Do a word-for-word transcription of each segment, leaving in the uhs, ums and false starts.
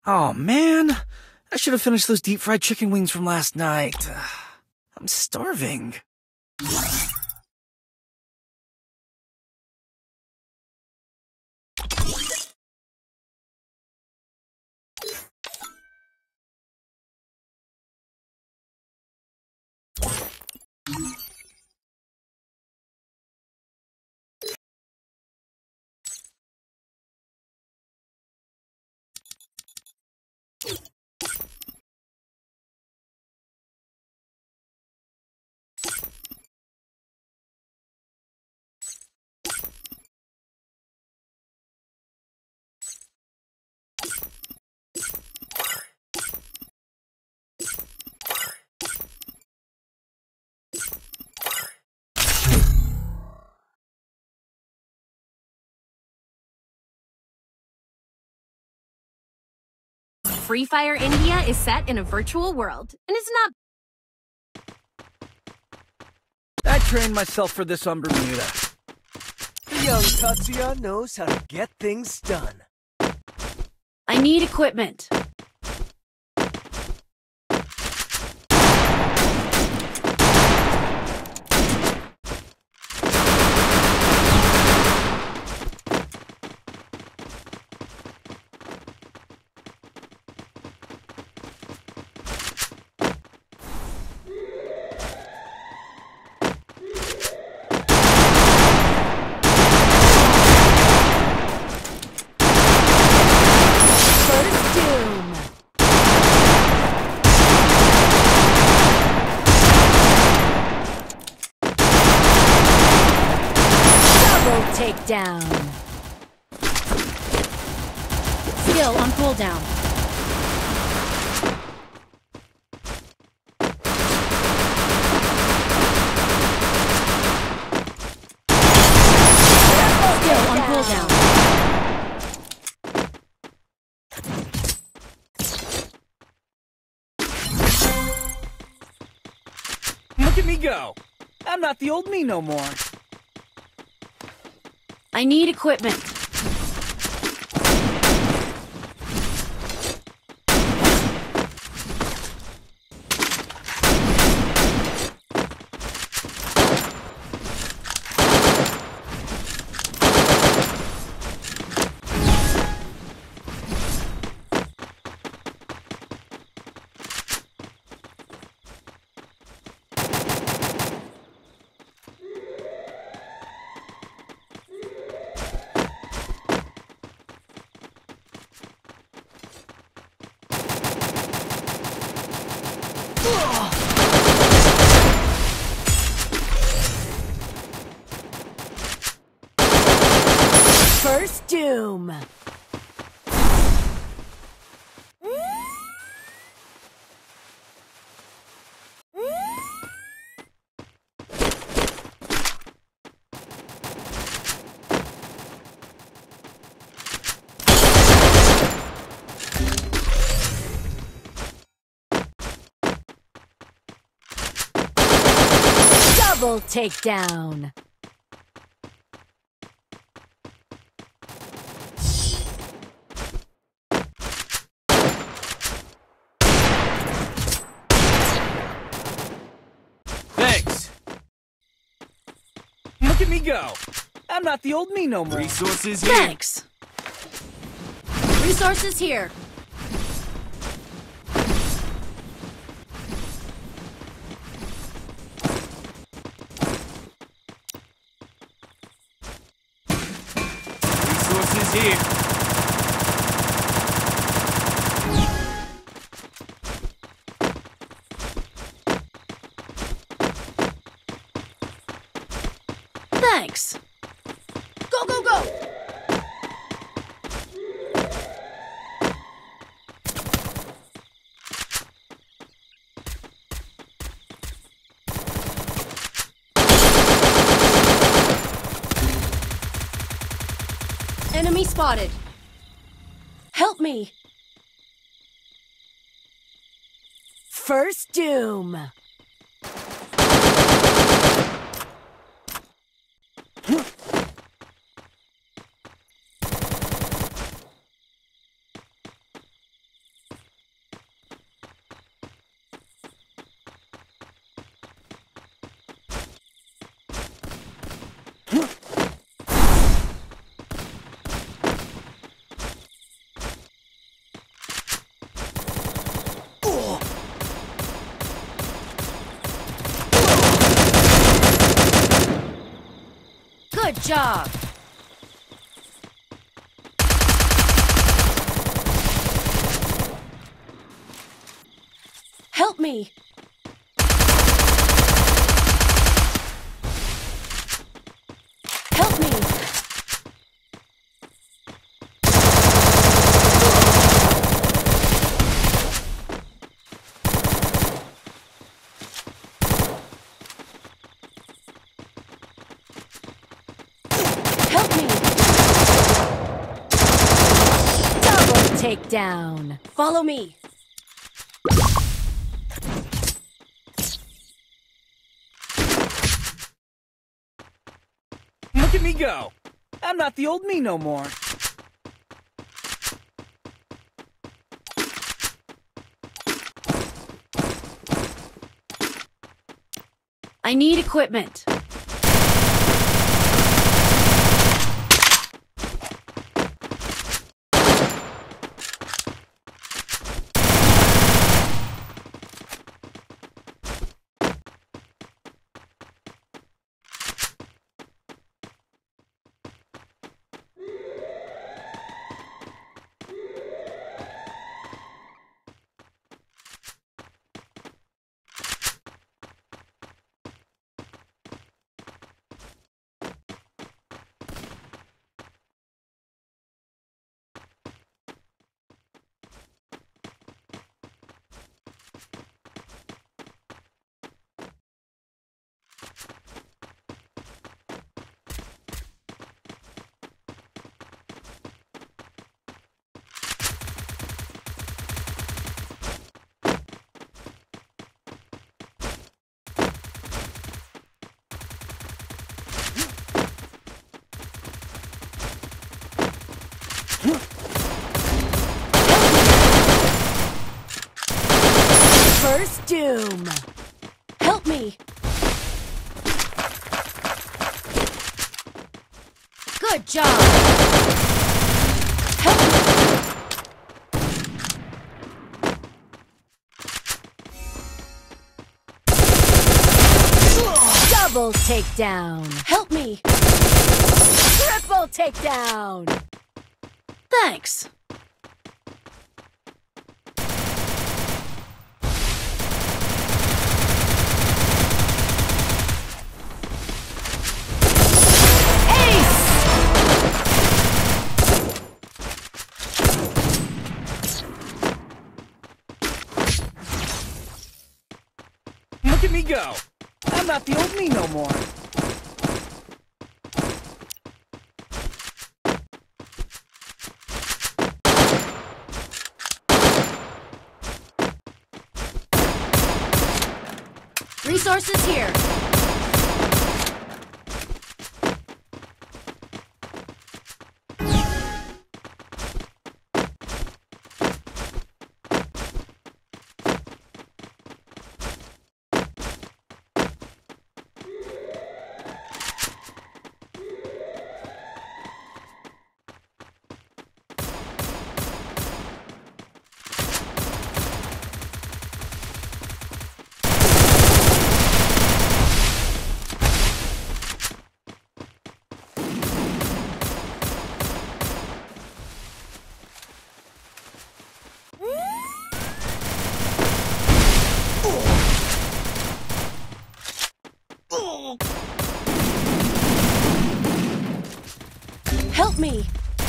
Oh, man. I should have finished those deep-fried chicken wings from last night. I'm starving. Free Fire India is set in a virtual world, and it's not... I trained myself for this on Bermuda. Young Tatsuya knows how to get things done. I need equipment. Takedown. Skill on cooldown. Skill on cooldown. Look at me go. I'm not the old me no more. I need equipment. First Doom. Double takedown. Thanks. Look at me go. I'm not the old me no more. Resources here. Thanks. Resources here. Resources here. Thanks. Go, go, go! Enemy spotted. Help me. First Doom. Good job! Help me! Help me! Help me! Double takedown! Follow me! Look at me go! I'm not the old me no more. I need equipment. First doom! Help me! Good job! Help me! Double takedown! Help me! Triple takedown! Thanks! Look at me go! I'm not the old me no more. Resources here! Help me!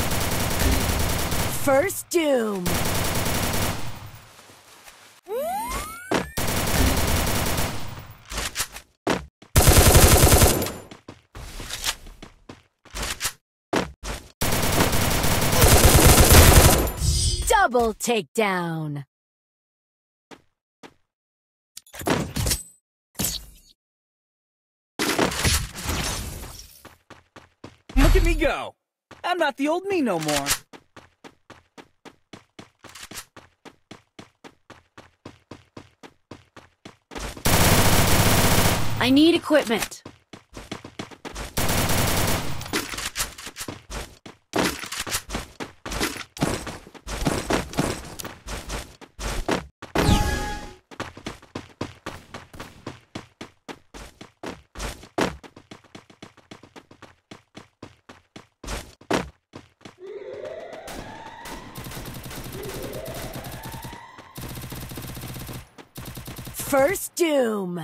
First doom! Double takedown! Look at me go! I'm not the old me no more. I need equipment. First doom.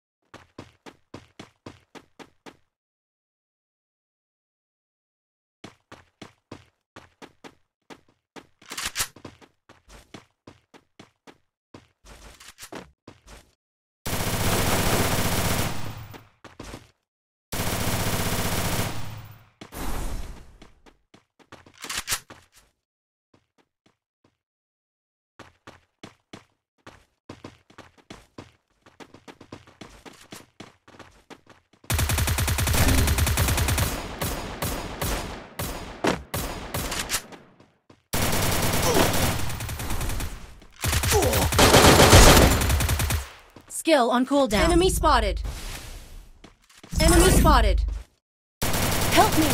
Skill on cooldown. Enemy spotted. Enemy spotted. Help me.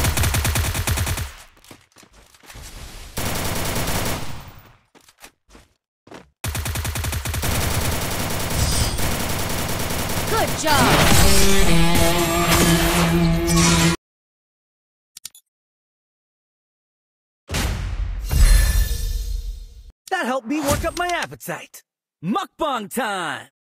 Good job. That helped me work up my appetite. Mukbang time!